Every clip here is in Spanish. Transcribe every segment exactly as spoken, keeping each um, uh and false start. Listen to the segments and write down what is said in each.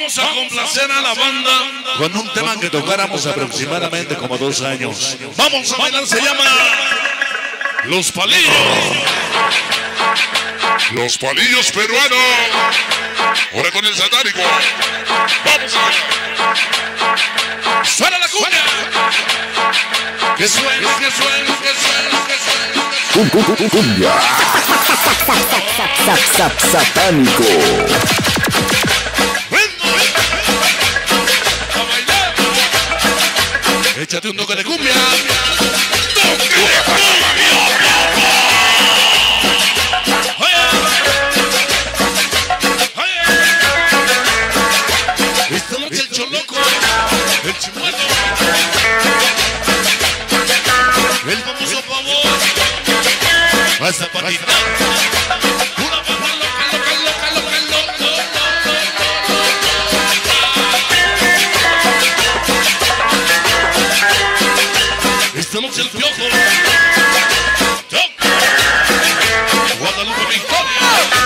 Vamos a complacer a la banda con un tema que tocáramos aproximadamente como dos años. Vamos a bailar, se llama Los Palillos. Los Palillos peruanos. Ahora con el satánico. Vamos a bailar. ¡Suena la cumbia! ¡Que suene, que suene, que suene, que suene! Cumbia satánico. Échate un toque de cumbia. Esta noche el choloco, el chimuelo, el famoso pavo, hasta patita. Una banda loca, loca, loca, loca, loca. Esta noche el piojo, Guadalupe Victoria.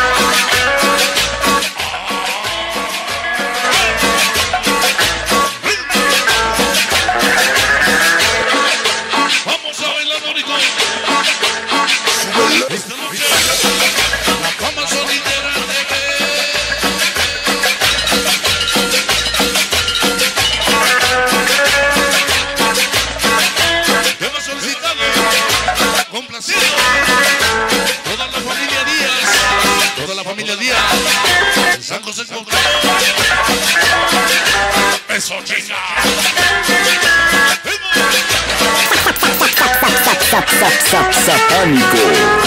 Vamos a bailar bonito. Esta noche la fama solitera tema solicitado, complacido. Toda la familia Díaz, toda la familia Díaz, en San José Condado. Eso, chinga. Satánico.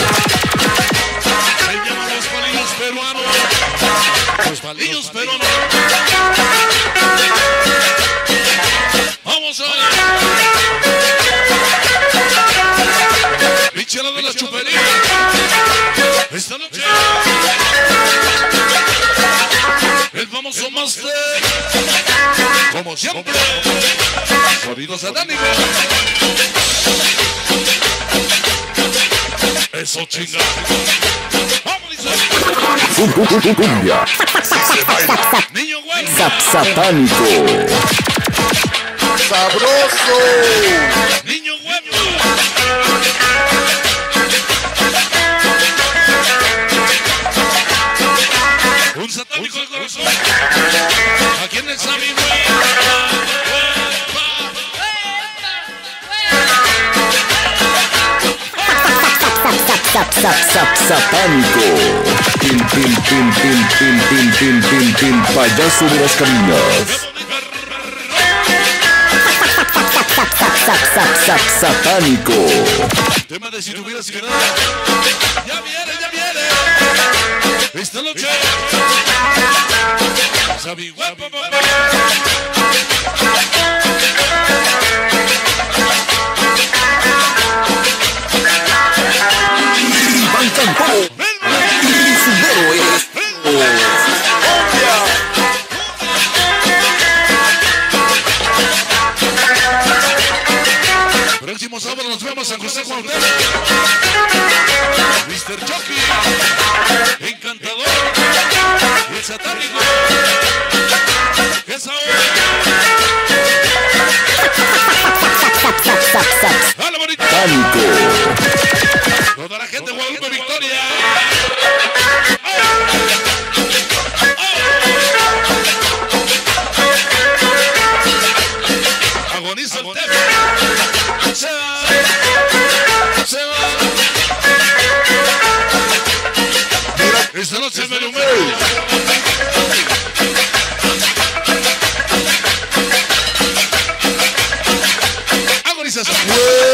Se llaman Los Palillos peruanos. Los Palillos peruanos. Vamos a ver. Michelada de la chupería. Esta noche el famoso Master, como siempre, sonido satánico. Eso, chinga. Vamos, Cumbia niño bueno. satánico. Sabroso. Niño bueno. Un satánico de corazón. Aquí en el Sami, Satánico. Pin, pin, pin, pin, pin, pin, pin, pin, pin, payaso de las caminas. Satánico. Tema de si tuvieras que dar. Ya viene, ya viene. Esta noche. Sabi guapo, papá. Iván Cantó. Y Sumero es. Próximo sábado nos vemos en José Cuauhtémoc. mister Chucky, Encantador, y el satánico. Esa hora. ¡Hala, bonito! Satánico. Toda la gente de Guadalupe Victoria. Agoniza el tema. Se va, se va. Esta noche me lo veo. Agonización.